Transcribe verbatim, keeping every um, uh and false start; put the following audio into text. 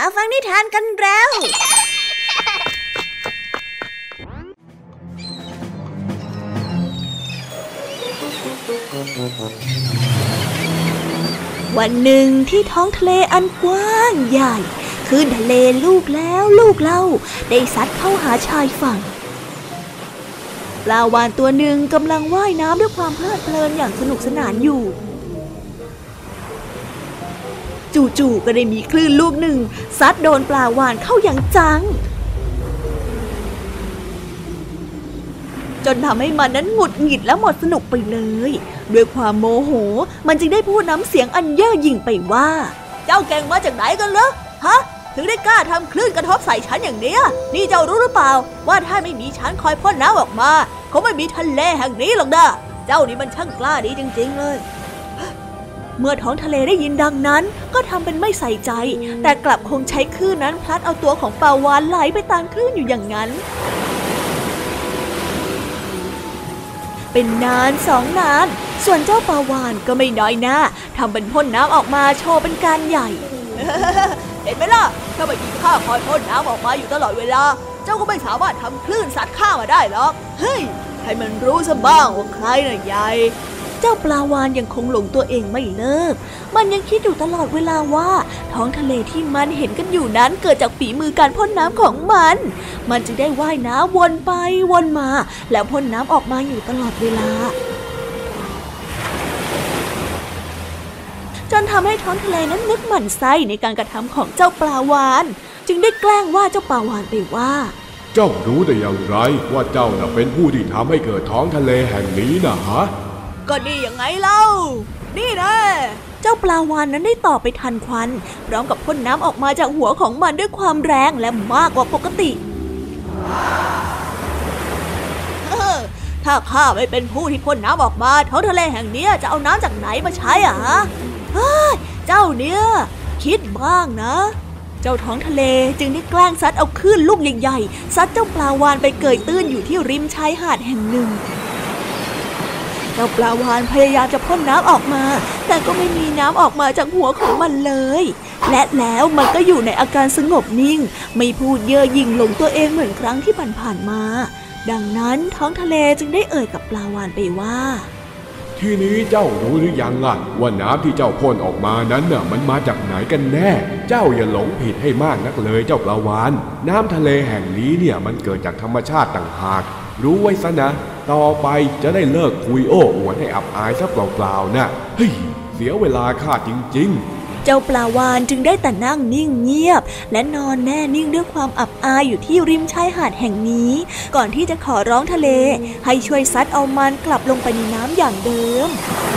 ฟังนิทานกันแล้ววันหนึ่งที่ท้องทะเลอันกว้างใหญ่คลื่นทะเลลูกแล้วลูกเล่าได้ซัดเข้าหาชายฝั่งปลาวาฬตัวหนึ่งกำลังว่ายน้ำด้วยความเพลิดเพลินอย่างสนุกสนานอยู่จู่ๆก็ได้มีคลื่นลูกหนึ่งซัดโดนปลาวาฬเข้าอย่างจังจนทำให้มันนั้นหงุดหงิดและหมดสนุกไปเลยด้วยความโมโหมันจึงได้พูดน้ำเสียงอันเย่อหยิ่งไปว่าเจ้าแก่งมาจากไหนกันเหรอฮะถึงได้กล้าทำคลื่นกระทบใส่ฉันอย่างนี้นี่เจ้ารู้หรือเปล่าว่าถ้าไม่มีฉันคอยพ่นน้ำออกมาคงไม่มีทะเลแห่งนี้หรอกนะเจ้านี่มันช่างกล้าดีจริงๆเลยเมื่อท้องทะเลได้ยินดังนั้นก็ทำเป็นไม่ใส่ใจแต่กลับคงใช้คลื่นนั้นพลัดเอาตัวของปลาวาฬไหลไปตามคลื่นอยู่อย่างนั้นเป็นนานสองนานส่วนเจ้าปลาวาฬก็ไม่น้อยหน้าทำเป็นพ่นน้ำออกมาโชว์เป็นการใหญ่ เห็นไหมล่ะถ้าไม่มีข้าคอยพ่นน้ำออกมาอยู่ตลอดเวลาเจ้าก็ไม่สามารถทำคลื่นซัดข้ามาได้หรอกเฮ้ยให้มันรู้ซะบ้างว่าใครน่ะใหญ่เจ้าปลาวาฬยังคงหลงตัวเองไม่เลิกมันยังคิดอยู่ตลอดเวลาว่าท้องทะเลที่มันเห็นกันอยู่นั้นเกิดจากฝีมือการพ่นน้ำของมันมันจึงได้ว่ายน้ำวนไปวนมาแล้วพ่นน้ำออกมาอยู่ตลอดเวลาจนทำให้ท้องทะเลนั้นนึกหมั่นไส้ในการกระทำของเจ้าปลาวาฬจึงได้แกล้งว่าเจ้าปลาวาฬไปว่าเจ้ารู้ได้อย่างไรว่าเจ้าน่ะเป็นผู้ที่ทำให้เกิดท้องทะเลแห่งนี้นะฮะก็ดียังไงเล่านี่นะเจ้าปลาวาฬนั้นได้ตอบไปทันควันพร้อมกับพ่นน้ำออกมาจากหัวของมันด้วยความแรงและมากกว่าปกติถ้าข้าไม่เป็นผู้ที่พ่นน้ำออกมาท้องทะเลแห่งนี้จะเอาน้ำจากไหนมาใช้อ่ะฮะเจ้าเนี่ยคิดบ้างนะเจ้าท้องทะเลจึงได้แกล้งซัดเอาคลื่นลูกใหญ่ๆซัดเจ้าปลาวาฬไปเกยตื้นอยู่ที่ริมชายหาดแห่งหนึ่งเจ้าปลาวาฬพยายามจะพ่นน้ำออกมาแต่ก็ไม่มีน้ำออกมาจากหัวของมันเลยและแล้วมันก็อยู่ในอาการสงบนิ่งไม่พูดเย่อหยิ่งหลงตัวเองเหมือนครั้งที่ผ่านๆมาดังนั้นท้องทะเลจึงได้เอ่ยกับปลาวาฬไปว่าทีนี้เจ้ารู้หรือยังล่ะว่าน้ำที่เจ้าพ่นออกมานั้นน่ะมันมาจากไหนกันแน่เจ้าอย่าหลงผิดให้มากนักเลยเจ้าปลาวาฬน้ำทะเลแห่งนี้เนี่ยมันเกิดจากธรรมชาติต่างหากรู้ไว้ซะนะต่อไปจะได้เลิกคุยโอ้อวดให้อับอายซะเปล่าๆนะเฮ้ยเสียเวลาข้าจริงๆเจ้าปลาวาฬจึงได้แต่นั่งนิ่งเงียบและนอนแน่นิ่งด้วยความอับอายอยู่ที่ริมชายหาดแห่งนี้ก่อนที่จะขอร้องทะเลให้ช่วยซัดเอามันกลับลงไปในน้ำอย่างเดิม